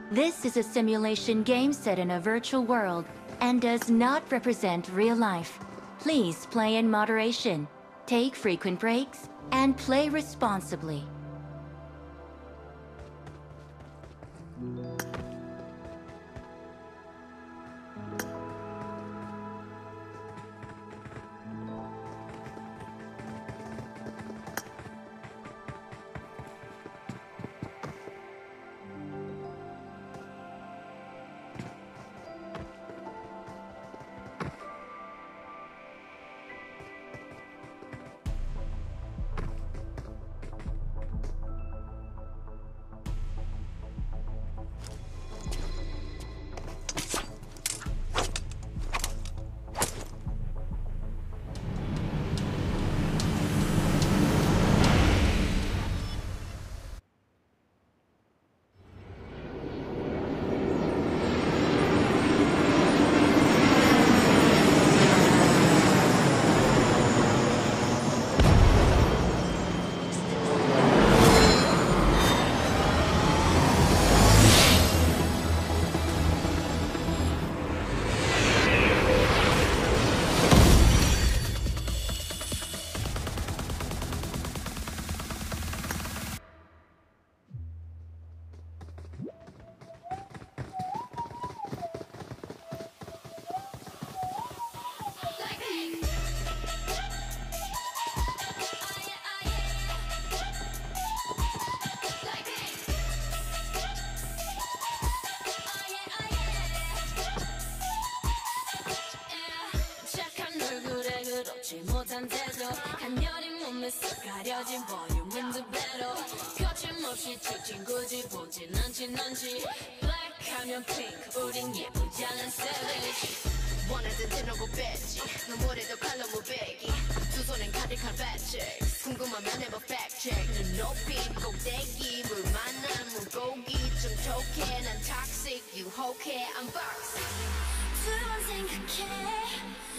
This is a simulation game set in a virtual world and does not represent real life. Please play in moderation, take frequent breaks, and play responsibly. 못한 태도 간녀린 몸에서 가려진 볼륨은 두 배로 거침없이 찍힌 굳이 보진 않지 넌지 Black하면 pink 우린 예쁘지 않은 savage 원하던 대놓고 뺐지 눈물에도 칼로 무배기 두 손엔 가득한 fact 궁금하면 해봐 fact check 눈 높이 꼭대기 물 만난 물고기 좀 톡해 난 toxic 유혹해 I'm box 두 번 생각해